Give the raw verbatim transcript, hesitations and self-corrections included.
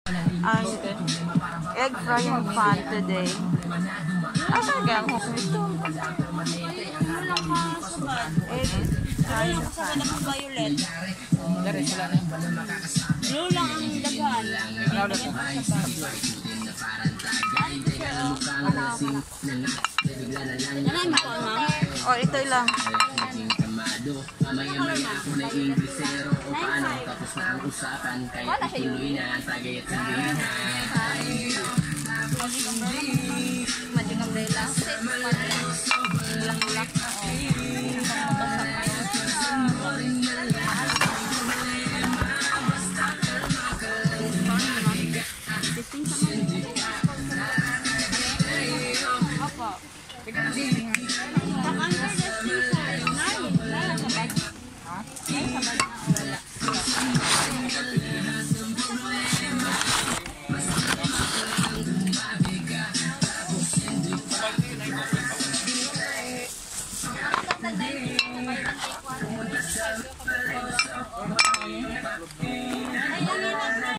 Ang egg frying pan today. Ay, kaya ang hook nito. Egg frying pan. Violet. Dari sila na yung Blue lang ang daghan. Ano na ito? Ano mo ko, ma'am? O, ito lang. Maya-maya ako na Inglesero o paano tapos na ang usapan kaya ituloy na tagay at sabihin na Magic umbrella. Lang lock.